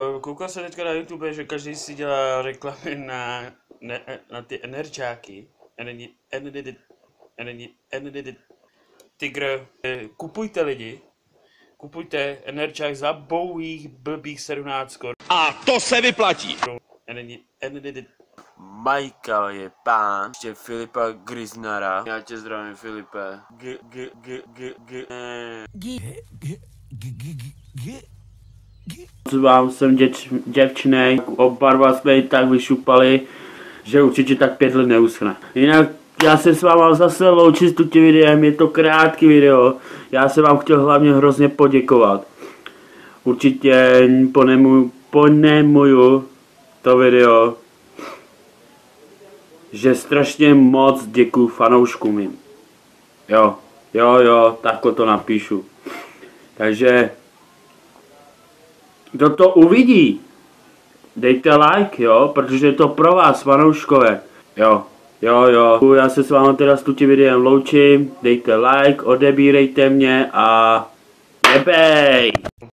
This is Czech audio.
Koukal jsem teďka na YouTube, že každý si dělá reklamy na ty energiáky. Tygr. Kupujte lidi. Kupujte energiák za pouhých blbých 17 korun. A to se vyplatí! Michael je pán, ještě Filipa Griznara. Já tě zdravím, Filipe. Vám jsem děvčnej, oba dva jsme tak vyšupali, že určitě tak 5 let neuschne. Jinak já se s váma zase loučím s tím videem, je to krátký video. Já jsem vám chtěl hlavně hrozně poděkovat. Určitě ponemuju to video, že strašně moc děkuju fanouškům jim. Jo, takhle to napíšu. Takže kdo to uvidí, dejte like, jo, protože je to pro vás, fanouškové. Jo. Já se s vámi teda s tím videem loučím, dejte like, odebírejte mě a jebej!